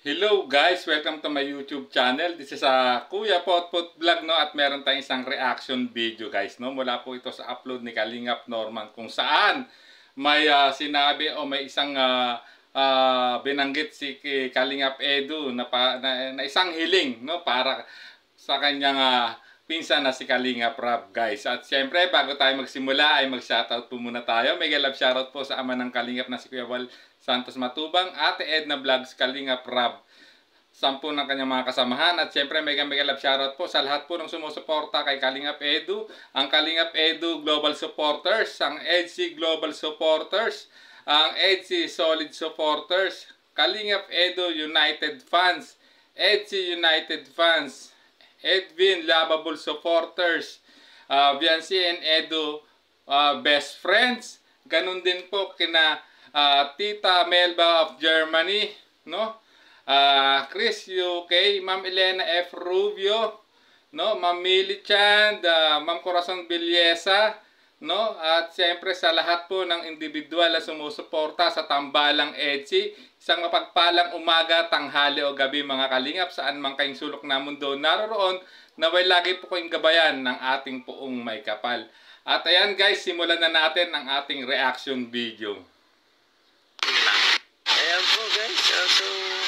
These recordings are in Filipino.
Hello guys, welcome to my YouTube channel. This is Kuya Potpot Vlog, no, at meron tayong isang reaction video guys, no. Mula po ito sa upload ni Kalingap Norman kung saan may sinabi o may isang binanggit si Kalingap Edu na isang hiling, no, para sa kanyang pinsan na si Kalingap Rab guys. At siyempre bago tayo magsimula ay mag-shoutout po muna tayo. Mega love shoutout po sa ama ng Kalingap na si Kuya Val Santos Matubang, Ate Edna Vlogs, Kalingap Rab, 10 ng kanyang mga kasamahan. At siyempre mega love shoutout po sa lahat po ng sumusuporta kay Kalingap Edu, ang Kalingap Edu Global Supporters, ang EDC Global Supporters, ang EDC Solid Supporters, Kalingap Edu United Fans, EDC United Fans, Edwin Lovable Supporters, Viancy and Edu Best Friends. Ganun din po kina Tita Melba of Germany, no? Chris UK, Ma'am Elena F. Rubio, no? Ma'am Millie Chand, Ma'am Corazon Villesa, no? At siyempre sa lahat po ng individual na sumusuporta sa Tambalang EDC, isang mapagpalang umaga, tanghali o gabi mga kalingap, saan man kayong sulok na mundo naroroon, naway lagi po kayong gabayan ng ating poong may kapal. At ayan guys, simulan na natin ang ating reaction video. Ayan po guys, so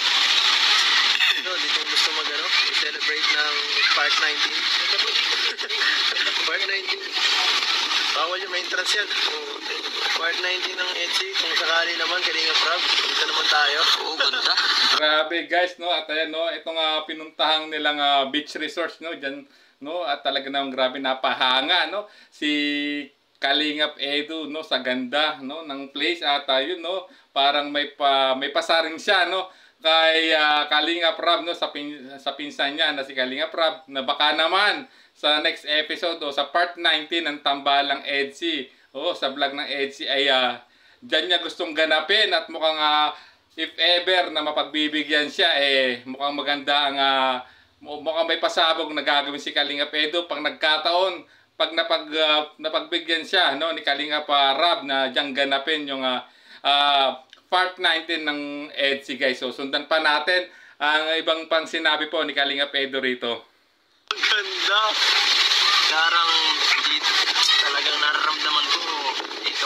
dito gusto i-celebrate ng Park 19. Park 19. Bawal yung entrance yan. Park 19 ng EDC, kung sakali naman, Kalingap Rab, dito naman tayo. Oo, ganda. Grabe guys, no, at ayan, no, itong pinuntahang nilang beach resort, no, dyan, no, at talaga namang grabe, napahanga, no, si Kalingap Edu, no, sa ganda, no, ng place. At yun, no, parang may pasaring siya, no, kay Kalingap Rab, no, sa pinsan niya na si Kalingap Rab, na baka naman sa next episode o sa part 19 ng Tambalang EDC o sa vlog ng EDC ay dyan niya gustong ganapin. At mukhang if ever na mapagbibigyan siya, mukhang maganda ang mukhang may pasabog na gagawin si Kalingap Edu pag nagkataon, pag napagbigyan siya, no, ni Kalingap Rab na diyang ganapin yung part 19 ng EDC guys. So sundan pa natin ang ibang pang sinabi po ni Kalingap Edu rito. Ganda! Garang dito, talagang nararamdaman ko dito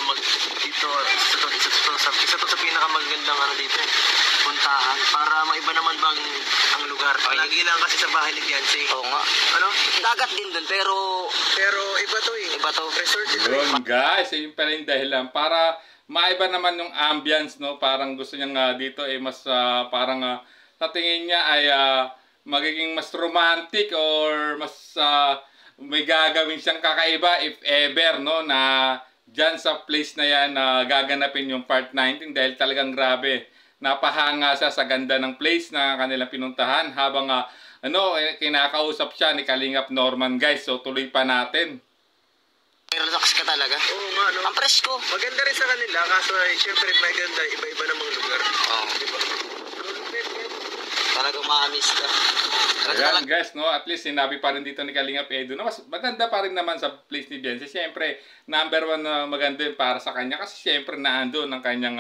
isa to sa pinakamagandang dito, puntahan, para maiba naman bang ang lugar. Lagi lang kasi sa bahay ni Fiancé. Oo nga. Ano? Dagat din dun, pero iba to eh. Iba to. Resort ito. Yun guys, yun pala yung dahilan. Para maiba naman yung ambience, no? Parang gusto niya dito mas parang sa tingin niya ay magiging mas romantic or mas may gagawin siyang kakaiba if ever, no, na dyan sa place na yan gaganapin yung part 19 dahil talagang grabe. Napahanga siya sa ganda ng place na kanilang pinuntahan habang kinakausap siya ni Kalingap Norman guys. So tuloy pa natin. Relax ka talaga. Oo nga, no? Ang presko. Maganda rin sa kanila, kaso syempre maganda, iba-iba namang lugar. Oo. Diba? Talagang ma-miss ka. Ayan guys, no, at least sinabi pa rin dito ni Kalingap Edu na mas maganda pa rin naman sa place ni Biancy. Siyempre, number 1 na maganda para sa kanya kasi siyempre naandun ang kanyang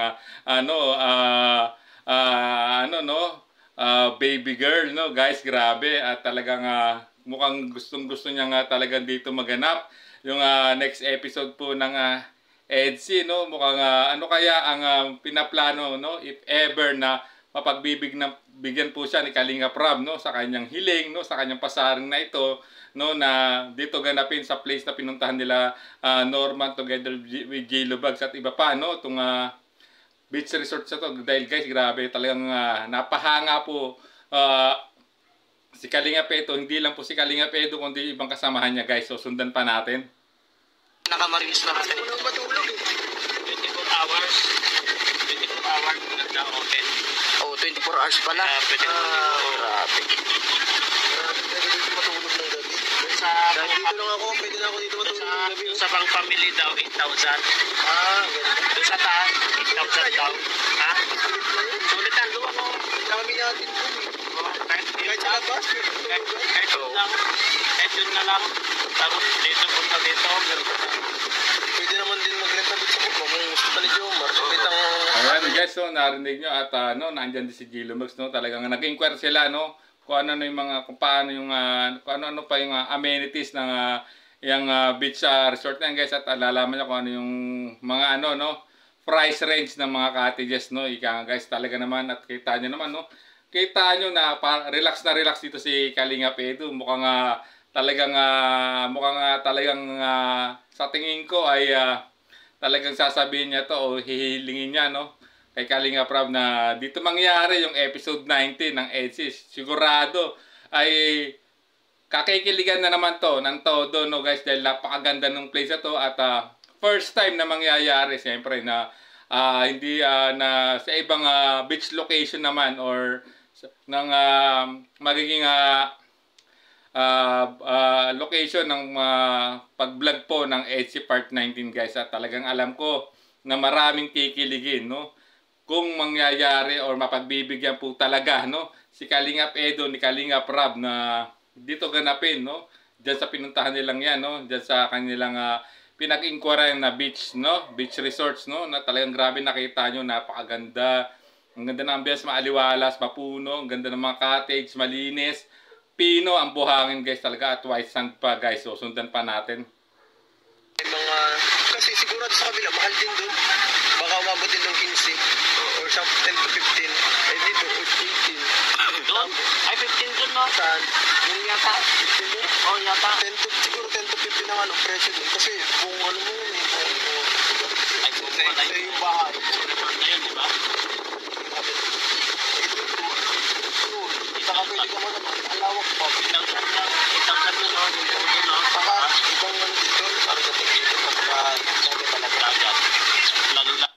baby girl, no, guys, grabe. At talagang mukhang gustong-gusto niya talagang dito maganap yung next episode po ng EDC, no. Mukhang ano kaya ang pinaplano, no, if ever na bigyan po siya ni Kalingap Rab, no, sa kanyang hiling, no, sa kanyang pasaring na ito, no, na dito ganapin sa place na pinuntahan nila Norman together with J. Lubags at iba pa, no, itong beach resort sa to. Dahil guys, grabe, talagang napahanga po si Kalingap Edu. Hindi lang po si Kalingap Edu kundi ibang kasamahan niya guys. So sundan pa natin. Nakamarinis na kasi. Unang matulog 24 hours nag-open. Oh, 24 hours pala. Pwede grabe. Matulog ng gabi. Dito lang ako, pwede na ako dito matulog ng gabi. Sa pang family daw, 8,000. Ganda. Doon sa taas, 8,000 daw. Ha? Sulit ang luwa mo. Kami natin po kahit sa labas. Kahit yun na lang. Tapos dito, punta dito. Pwede naman din mag-rent na dito sa kung gusto pa ni Jomar. guys, so narinig nyo at no, nandiyan din si Gilomux, no, talagang nag-inquire sila, no, kung ano yung mga, kung paano yung, kung ano pa yung amenities ng yung beach resort na yan, guys, at alalaman nyo kung ano yung mga ano, no, price range ng mga cottages, no, ika guys, talaga naman, at kita nyo naman, no, kita nyo na relax na relax dito si Kalingap Edu, mukhang talagang sa tingin ko ay talagang sasabihin niya to o hihilingin niya, no, kay Kalingap Rab na dito mangyari yung episode 19 ng EDSI. Sigurado ay kakikiligan na naman to ng todo, no, guys, dahil napakaganda ng place na to at first time na mangyayari siyempre na hindi na sa ibang beach location naman or ng magiging location ng pag-vlog po ng EDSI Part 19, guys, at talagang alam ko na maraming kikiligin, no, kung mangyayari or mapagbibigyan po talaga, no, si Kalingap Edu ni Kalingap Rab na dito ganapin, no, diyan sa pinuntahan nilang yan, no, diyan sa kanilang pinag-inquiry na beach, no, beach resorts, no, na talagang grabe nakita nyo, napakaganda, ang ganda ng ambience, maaliwalas, mapuno, ang ganda ng mga cottage, malinis, pino ang buhangin, guys, talaga, at white sand pa, guys, so sundan pa natin. Mga, kasi sigurado sa kabila, mahal din doon. Baka umabot din ng 15 or 10 to 15. Ay dito, 18. Doon? Ay, 15 doon, no? Saan? Yung yata. 15 doon? Oo, yata. Siguro 10 to 15 ang presyo doon. Kasi buong ano mo yun eh. Ay, kung wala Sa yung bahay. Ayun, di ba? Saka pwede ka mo naman. Ang lawak pa. 8,000 lang. 8,000 doon, no? Saka ibang ano dito. Para sa dito. Pagka talaga. Lalo na.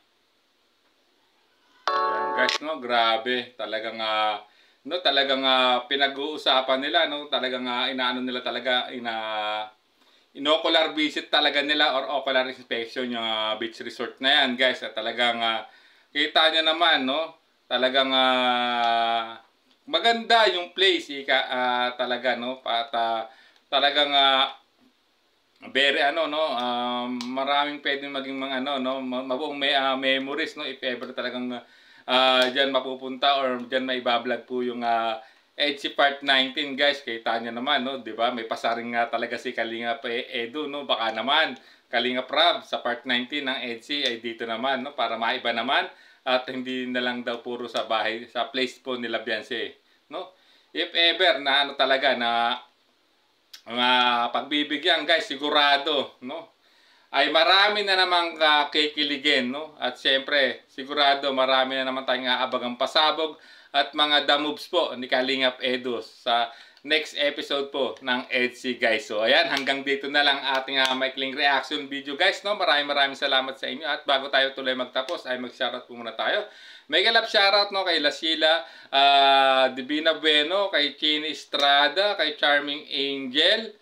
Ayan, guys, no, grabe, talagang no, talagang pinag-uusapan nila, no, talagang inaano nila talaga, inocular visit talaga nila or ocular inspection yung beach resort na yan, guys, at talagang kita nyo naman, no, talagang maganda yung place, talaga, no, at talagang very ano, no, maraming pwedeng maging mga ano, no, mabuong memories, no, if ever talagang diyan mapupunta or diyan maiba-vlog po yung EDSI Part 19, guys. Kita niyo naman, no, 'di ba? May pasaring nga talaga si Kalingap Edu, no. Baka naman Kalingap Rab sa Part 19 ng EDSI ay dito naman, no, para maiba naman at hindi na lang daw puro sa bahay, sa place po nila Beyonce, no. If ever na ano talaga na pagbibigyan, guys, sigurado, no, ay marami na namang kikiligin, no, at siyempre sigurado marami na naman tayong aabagang pasabog at mga damoves po ni Kalingap Edu sa next episode po ng EDSI, guys. So ayan, hanggang dito na lang ating maikling reaction video, guys, no. Maraming salamat sa inyo at bago tayo tuloy magtapos ay mag-shoutout po muna tayo. Mega love shoutout, no, kay Lasila Divina Bueno, kay Chini Estrada, kay Charming Angel,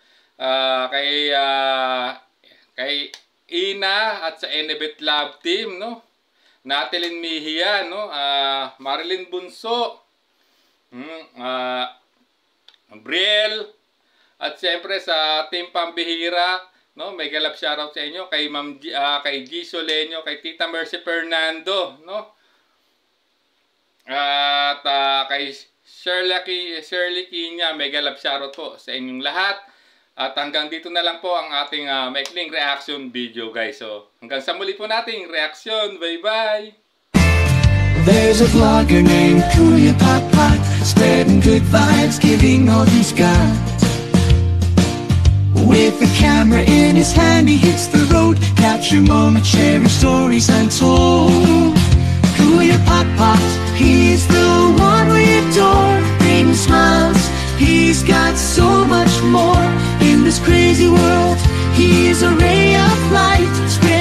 kay Ina at sa Enebet Love Team, no, Natelyn Mejia, no, Marilyn Bunso, Briel, at siyempre sa Team Pambihira, no, mega love shoutout sa inyo kay kay G Soleño, kay Tita Mercy Fernando, no, at kay Shirley Kinya, mega love shoutout po sa inyong lahat. At hanggang dito na lang po ang ating maikling reaction video, guys. So hanggang sa muli po nating reaction. Bye-bye! There's a vlogger named Kuya Pot, spreading good vibes, giving all he's got. With a camera in his hand, he hits the road, capture moments, sharing stories untold. Kuya Pot, he's the one we adore, bringing smiles, he's got so much more. In this crazy world, he is a ray of light,